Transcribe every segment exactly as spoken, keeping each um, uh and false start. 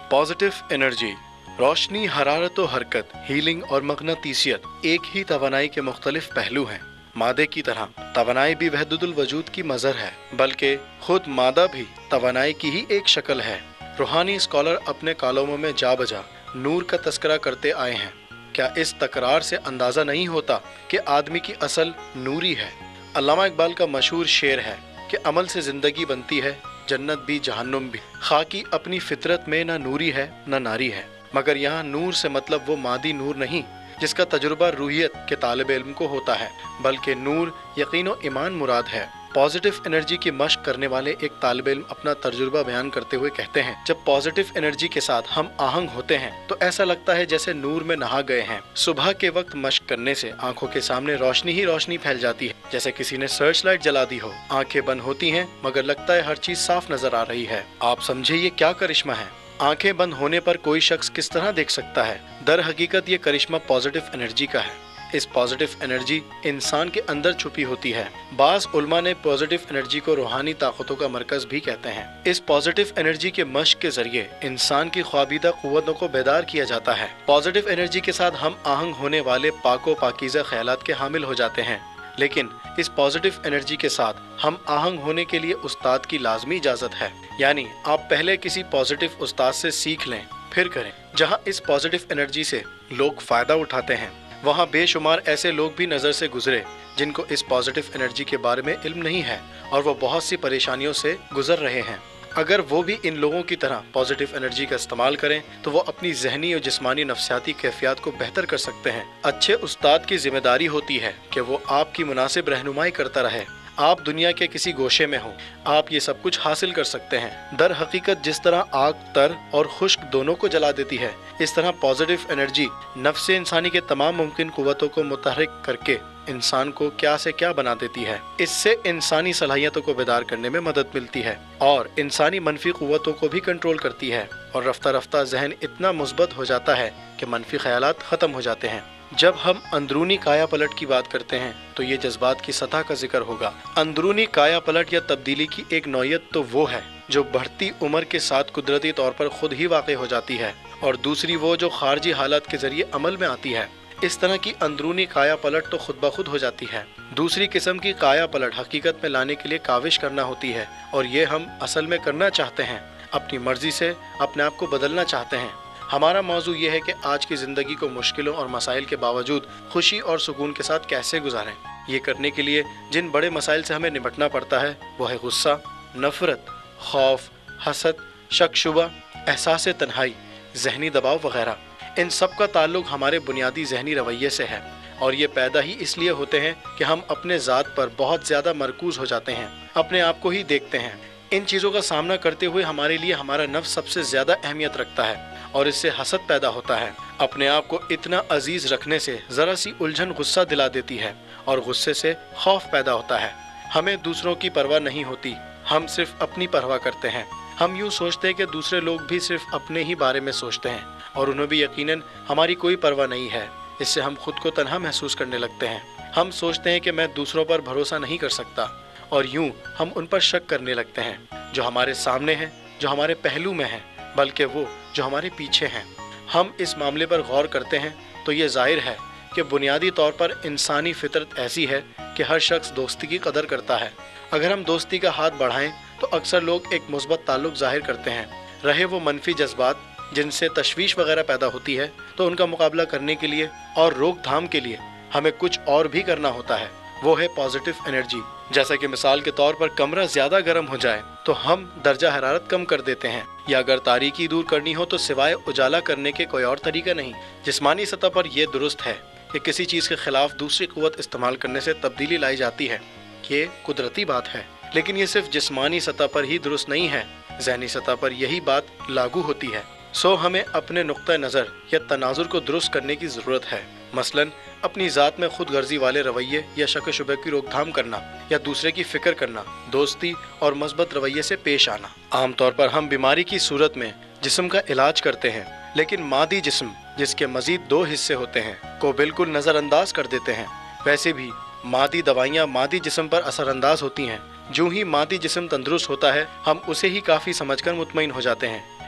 Positive energy, रोशनी, हरारत और हरकत, हीलिंग और मगनातीसियत एक ही तवानाई के मुख्तलिफ पहलू हैं। मादे की तरह तवानाई भी वहदतुल वजूद की मज़हर है, बल्कि खुद मादा भी तवानाई की ही एक शक्ल है। रूहानी स्कॉलर अपने कॉलमों में जा बजा नूर का तस्करा करते आए हैं। क्या इस तकरार से अंदाज़ा नहीं होता कि आदमी की असल नूरी है? अल्लामा इकबाल का मशहूर शेर है कि अमल से ज़िंदगी बनती है, जन्नत भी जहन्नुम भी। खाकी अपनी फितरत में ना नूरी है ना नारी है। मगर यहाँ नूर से मतलब वो मादी नूर नहीं जिसका तजुर्बा रूहियत के तालिब इल्म को होता है, बल्कि नूर यकीन और ईमान मुराद है। पॉजिटिव एनर्जी की मश्क करने वाले एक तालिब इल्म अपना तजुर्बा बयान करते हुए कहते हैं, जब पॉजिटिव एनर्जी के साथ हम आहंग होते हैं तो ऐसा लगता है जैसे नूर में नहा गए हैं। सुबह के वक्त मश्क करने से आंखों के सामने रोशनी ही रोशनी फैल जाती है, जैसे किसी ने सर्च लाइट जला दी हो। आंखें बंद होती हैं मगर लगता है हर चीज साफ नजर आ रही है। आप समझे ये क्या करिश्मा है? आंखें बंद होने पर कोई शख्स किस तरह देख सकता है? दर हकीकत ये करिश्मा पॉजिटिव एनर्जी का है। इस पॉजिटिव एनर्जी इंसान के अंदर छुपी होती है। बाज़ उलमा ने पॉजिटिव एनर्जी को रूहानी ताकतों का मरकज भी कहते हैं। इस पॉजिटिव एनर्जी के मश्क के जरिए इंसान की ख्वाबीदा कुव्वतों को बेदार किया जाता है। पॉजिटिव एनर्जी के साथ हम आहंग होने वाले पाको पाकीज़ा ख्यालात के हामिल हो जाते हैं, लेकिन इस पॉजिटिव एनर्जी के साथ हम आहंग होने के लिए उस्ताद की लाजमी इजाज़त है। यानी आप पहले किसी पॉजिटिव उस्ताद से सीख लें, फिर करें। जहाँ इस पॉजिटिव एनर्जी से लोग फ़ायदा उठाते हैं, वहाँ बेशुमार ऐसे लोग भी नज़र से गुजरे जिनको इस पॉजिटिव एनर्जी के बारे में इल्म नहीं है और वो बहुत सी परेशानियों से गुजर रहे हैं। अगर वो भी इन लोगों की तरह पॉजिटिव एनर्जी का इस्तेमाल करें तो वो अपनी जहनी और जिस्मानी नफ्सियाती कैफियत को बेहतर कर सकते हैं। अच्छे उस्ताद की जिम्मेदारी होती है कि वो आपकी मुनासिब रहनुमाई करता रहे। आप दुनिया के किसी गोशे में हो, आप ये सब कुछ हासिल कर सकते हैं। दर हकीकत जिस तरह आग तर और खुश्क दोनों को जला देती है, इस तरह पॉजिटिव एनर्जी नफ्स इंसानी के तमाम मुमकिन कुव्वतों को मुतहरिक करके इंसान को क्या से क्या बना देती है। इससे इंसानी सलाहियतों को बेदार करने में मदद मिलती है और इंसानी मनफी कुव्वतों को भी कंट्रोल करती है, और रफ्ता रफ्ता जहन इतना मुस्बत हो जाता है कि मनफी ख्यालात खत्म हो जाते हैं। जब हम अंदरूनी काया पलट की बात करते हैं तो ये जज्बात की सतह का जिक्र होगा। अंदरूनी काया पलट या तब्दीली की एक नौयत तो वो है जो बढ़ती उम्र के साथ कुदरती तौर पर खुद ही वाक़ई हो जाती है, और दूसरी वो जो खारजी हालात के जरिए अमल में आती है। इस तरह की अंदरूनी काया पलट तो खुद ब खुद हो जाती है। दूसरी किस्म की काया पलट हकीकत में लाने के लिए काविश करना होती है, और ये हम असल में करना चाहते हैं। अपनी मर्जी से अपने आप को बदलना चाहते हैं। हमारा मौजू ये है कि आज की ज़िंदगी को मुश्किलों और मसाइल के बावजूद खुशी और सुकून के साथ कैसे गुजारें। ये करने के लिए जिन बड़े मसाइल से हमें निपटना पड़ता है वो है गुस्सा, नफ़रत, खौफ, हसद, शक शुबा, एहसास तन्हाई, जहनी दबाव वगैरह। इन सब का ताल्लुक हमारे बुनियादी जहनी रवैये से है, और ये पैदा ही इसलिए होते हैं कि हम अपने ज़ात पर बहुत ज़्यादा मरकूज़ हो जाते हैं, अपने आप को ही देखते हैं। इन चीज़ों का सामना करते हुए हमारे लिए हमारा नफ्स सबसे ज़्यादा अहमियत रखता है, और इससे हसद पैदा होता है। अपने आप को इतना अजीज रखने से ज़रा सी उलझन गुस्सा दिला देती है, और गुस्से से खौफ पैदा होता है। हमें दूसरों की परवाह नहीं होती, हम सिर्फ अपनी परवाह करते हैं। हम यूँ सोचते हैं कि दूसरे लोग भी सिर्फ अपने ही बारे में सोचते हैं, और उन्हें भी यकीनन हमारी कोई परवाह नहीं है। इससे हम खुद को तन्हा महसूस करने लगते हैं। हम सोचते हैं कि मैं दूसरों पर भरोसा नहीं कर सकता, और यूँ हम उन पर शक करने लगते हैं जो हमारे सामने हैं, जो हमारे पहलू में हैं, बल्कि वो जो हमारे पीछे हैं। हम इस मामले पर गौर करते हैं तो ये जाहिर है कि बुनियादी तौर पर इंसानी फितरत ऐसी है कि हर शख्स दोस्ती की कदर करता है। अगर हम दोस्ती का हाथ बढ़ाएं तो अक्सर लोग एक मुस्बत ताल्लुक जाहिर करते हैं। रहे वो मनफी जज्बात जिनसे तशवीश वगैरह पैदा होती है, तो उनका मुकाबला करने के लिए और रोकथाम के लिए हमें कुछ और भी करना होता है। वो है पॉजिटिव एनर्जी। जैसा कि मिसाल के तौर पर कमरा ज्यादा गर्म हो जाए तो हम दर्जा हरारत कम कर देते हैं, या अगर तारीकी दूर करनी हो तो सिवाय उजाला करने के कोई और तरीका नहीं। जिस्मानी सतह पर यह दुरुस्त है कि किसी चीज़ के खिलाफ दूसरी कुव्वत इस्तेमाल करने से तब्दीली लाई जाती है, ये कुदरती बात है। लेकिन ये सिर्फ जिस्मानी सतह पर ही दुरुस्त नहीं है, ज़हनी सतह पर यही बात लागू होती है। सो हमें अपने नुक्ता नज़र या तनाजुर को दुरुस्त करने की ज़रूरत है। मसलन अपनी ज़ात में खुद गर्जी वाले रवैये या शक शुबे की रोकथाम करना, या दूसरे की फ़िक्र करना, दोस्ती और मस्बत रवैये से पेश आना। आमतौर पर हम बीमारी की सूरत में जिस्म का इलाज करते हैं, लेकिन मादी जिस्म जिसके मजीद दो हिस्से होते हैं को बिल्कुल नज़रअंदाज कर देते हैं। वैसे भी मादी दवाइयाँ मादी जिस्म पर असरअंदाज होती हैं। जो ही मादी जिस्म तंदुरुस्त होता है, हम उसे ही काफ़ी समझकर मुतमईन हो जाते हैं।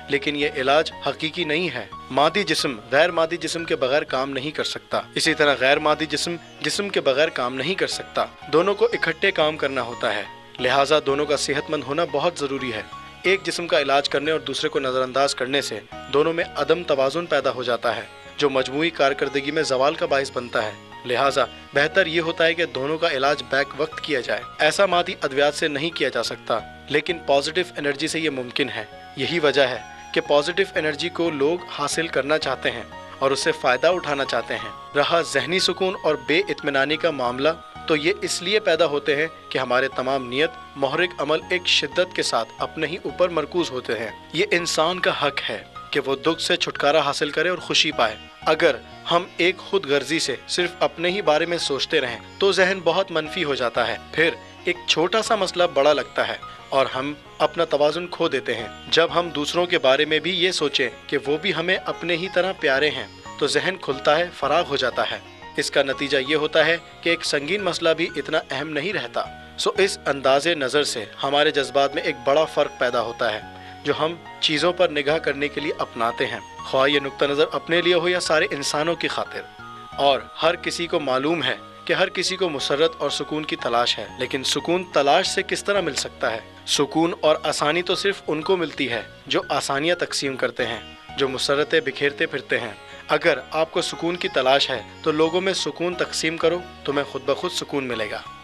लेकिन ये इलाज हकीकी नहीं है। मादी जिस्म गैर मादी जिस्म के बगैर काम नहीं कर सकता, इसी तरह गैर मादी जिस्म जिस्म के बगैर काम नहीं कर सकता। दोनों को इकट्ठे काम करना होता है, लिहाजा दोनों का सेहतमंद होना बहुत जरूरी है। एक जिस्म का इलाज करने और दूसरे को नजरअंदाज करने से दोनों में अदम तवाजुन पैदा हो जाता है, जो मजमूई कारकर्दगी में जवाल का बाइस बनता है। लिहाजा बेहतर ये होता है कि दोनों का इलाज बैक वक्त किया जाए। ऐसा मादी अद्वियात से नहीं किया जा सकता, लेकिन पॉजिटिव एनर्जी से ये मुमकिन है। यही वजह है कि पॉजिटिव एनर्जी को लोग हासिल करना चाहते हैं और उससे फायदा उठाना चाहते हैं। रहा जहनी सुकून और बेइत्मीनानी का मामला, तो ये इसलिए पैदा होते हैं कि हमारे तमाम नियत मुहर्रिक अमल एक शिद्दत के साथ अपने ही ऊपर मरकूज होते हैं। ये इंसान का हक है कि वो दुख से छुटकारा हासिल करे और खुशी पाए। अगर हम एक खुद गर्जी से सिर्फ अपने ही बारे में सोचते रहें तो जहन बहुत मनफी हो जाता है। फिर एक छोटा सा मसला बड़ा लगता है और हम अपना तवाजुन खो देते हैं। जब हम दूसरों के बारे में भी ये सोचें कि वो भी हमें अपने ही तरह प्यारे हैं, तो जहन खुलता है, फराग हो जाता है। इसका नतीजा ये होता है कि एक संगीन मसला भी इतना अहम नहीं रहता। सो इस अंदाजे नज़र से हमारे जज्बात में एक बड़ा फ़र्क पैदा होता है जो हम चीज़ों पर निगाह करने के लिए अपनाते हैं, ख्वाह ये नुक्ता नज़र अपने लिए हो या सारे इंसानों की खातिर। और हर किसी को मालूम है कि हर किसी को मुसर्रत और सुकून की तलाश है, लेकिन सुकून तलाश से किस तरह मिल सकता है? सुकून और आसानी तो सिर्फ उनको मिलती है जो आसानियाँ तकसीम करते हैं, जो मुसर्रतें बिखेरते फिरते हैं। अगर आपको सुकून की तलाश है तो लोगों में सुकून तकसीम करो, तुम्हें खुद ब खुद सुकून मिलेगा।